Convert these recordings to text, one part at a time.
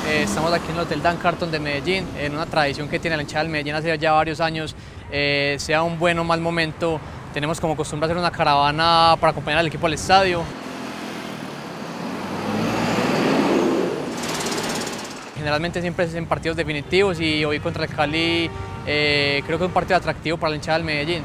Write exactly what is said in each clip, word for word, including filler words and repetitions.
Eh, estamos aquí en el Hotel Dan Carton de Medellín, en una tradición que tiene la hinchada del Medellín hace ya varios años. Eh, sea un buen o mal momento, tenemos como costumbre hacer una caravana para acompañar al equipo al estadio. Generalmente siempre es en partidos definitivos y hoy contra el Cali eh, creo que es un partido atractivo para la hinchada del Medellín.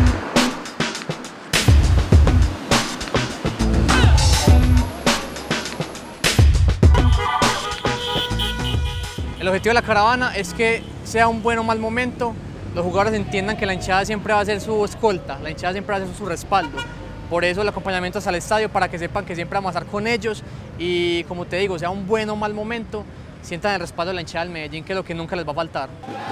El objetivo de la caravana es que sea un buen o mal momento, los jugadores entiendan que la hinchada siempre va a ser su escolta, la hinchada siempre va a ser su respaldo. Por eso el acompañamiento hasta el estadio, para que sepan que siempre vamos a estar con ellos y, como te digo, sea un buen o mal momento, sientan el respaldo de la hinchada del Medellín, que es lo que nunca les va a faltar.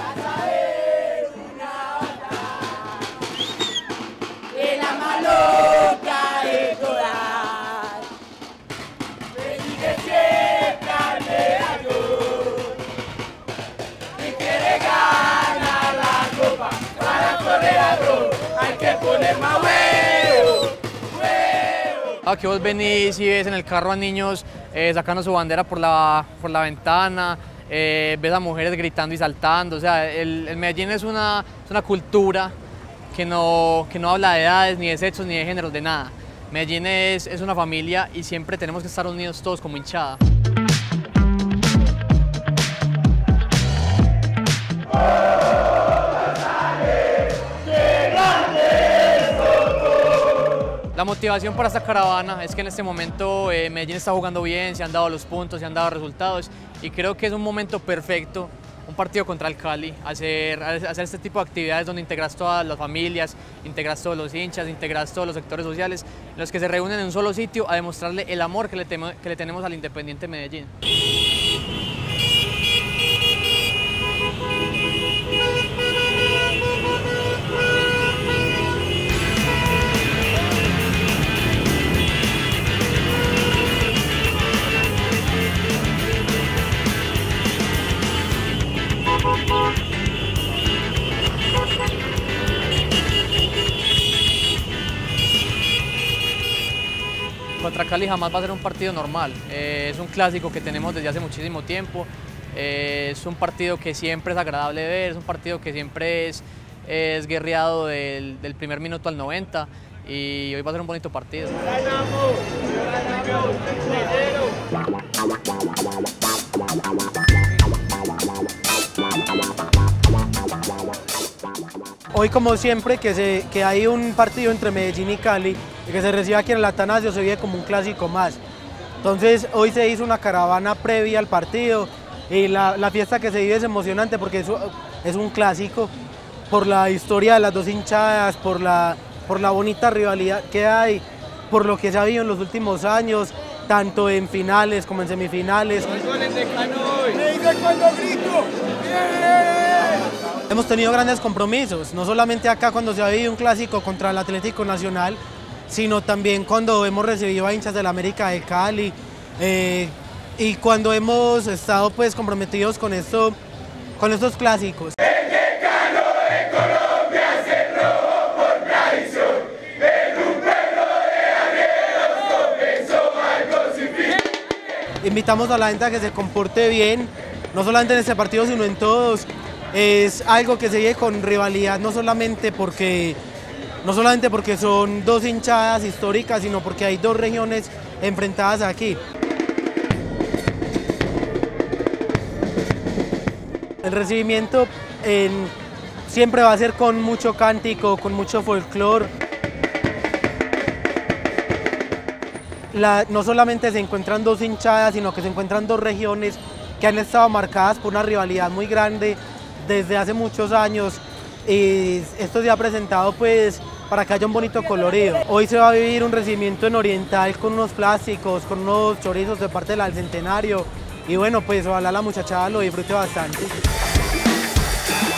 Aquí vos venís y ves en el carro a niños eh, sacando su bandera por la, por la ventana, eh, ves a mujeres gritando y saltando. O sea, el, el Medellín es una, es una cultura que no, que no habla de edades, ni de sexos, ni de géneros, de nada. Medellín es, es una familia y siempre tenemos que estar unidos todos como hinchada. La motivación para esta caravana es que en este momento eh, Medellín está jugando bien, se han dado los puntos, se han dado resultados y creo que es un momento perfecto, un partido contra el Cali, hacer, hacer este tipo de actividades donde integras todas las familias, integras todos los hinchas, integras todos los sectores sociales, en los que se reúnen en un solo sitio a demostrarle el amor que le, temo, que le tenemos al Independiente Medellín. Contra Cali jamás va a ser un partido normal, eh, es un clásico que tenemos desde hace muchísimo tiempo, eh, es un partido que siempre es agradable ver, es un partido que siempre es, es guerreado del, del primer minuto al noventa y hoy va a ser un bonito partido. Hoy, como siempre, que, se, que hay un partido entre Medellín y Cali y que se recibe aquí en el Atanasio, se vive como un clásico más. Entonces, hoy se hizo una caravana previa al partido y la, la fiesta que se vive es emocionante porque es, es un clásico por la historia de las dos hinchadas, por la, por la bonita rivalidad que hay, por lo que se ha vivido en los últimos años, tanto en finales como en semifinales. Hemos tenido grandes compromisos, no solamente acá cuando se ha vivido un clásico contra el Atlético Nacional, sino también cuando hemos recibido a hinchas del América de Cali eh, y cuando hemos estado pues comprometidos con, esto, con estos clásicos. Invitamos a la gente a que se comporte bien, no solamente en este partido sino en todos. Es algo que se vive con rivalidad, no solamente porque, no solamente porque son dos hinchadas históricas, sino porque hay dos regiones enfrentadas aquí. El recibimiento en, siempre va a ser con mucho cántico, con mucho folclore. La, no solamente se encuentran dos hinchadas, sino que se encuentran dos regiones que han estado marcadas por una rivalidad muy grande desde hace muchos años y esto se ha presentado pues para que haya un bonito colorido. Hoy se va a vivir un recibimiento en Oriental con unos plásticos, con unos chorizos de parte del Centenario y bueno, pues ojalá la muchachada lo disfrute bastante.